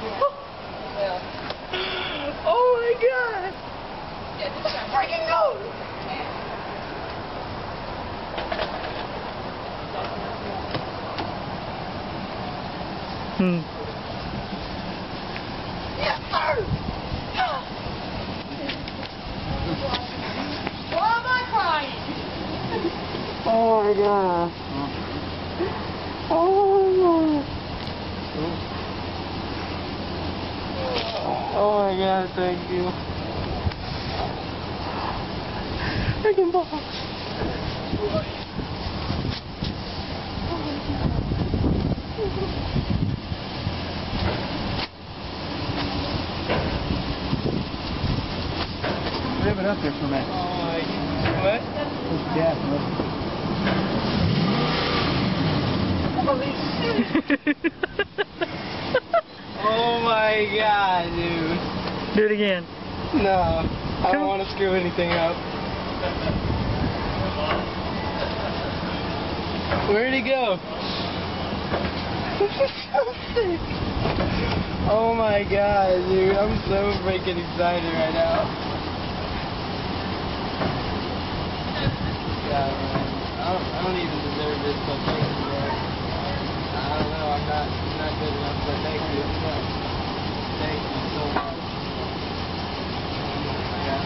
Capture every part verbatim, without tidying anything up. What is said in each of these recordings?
Oh my god! Freaking nose! Hmm. Yes, sir! Why am I crying? Oh my god. Oh my god. Oh my god, thank you. Freaking box. Leave it up there for a minute. Oh my god. What? Push the gas, look. Holy shit! Oh my god, dude. Do it again. No, I don't want to screw anything up. Where'd he go? This is so sick. Oh my god, dude. I'm so freaking excited right now. Yeah, man. I don't, I don't even deserve this, but thank you, man. I don't know. I'm not, I'm not good enough, but thank you. Thank you so much. Yeah.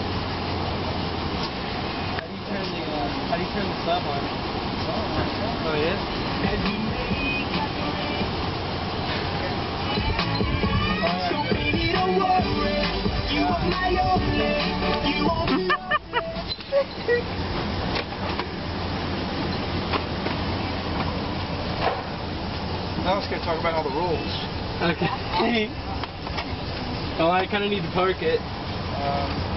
How do you turn the, uh, how do you turn the sub on? Oh, it is? Now let's go talk about all the rules. Okay. Oh, I kind of need to park it. Um,